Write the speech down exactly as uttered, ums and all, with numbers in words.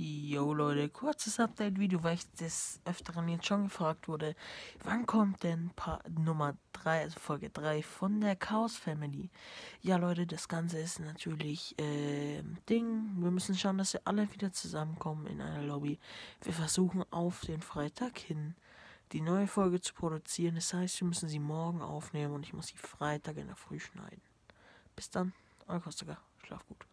Jo Leute, kurzes Update-Video, weil ich des Öfteren jetzt schon gefragt wurde, wann kommt denn Part Nummer drei, also Folge drei von der Chaos Family? Ja Leute, das Ganze ist natürlich äh, Ding, wir müssen schauen, dass wir alle wieder zusammenkommen in einer Lobby. Wir versuchen auf den Freitag hin die neue Folge zu produzieren, das heißt, wir müssen sie morgen aufnehmen und ich muss sie Freitag in der Früh schneiden. Bis dann, euer Kostiger, schlaf gut.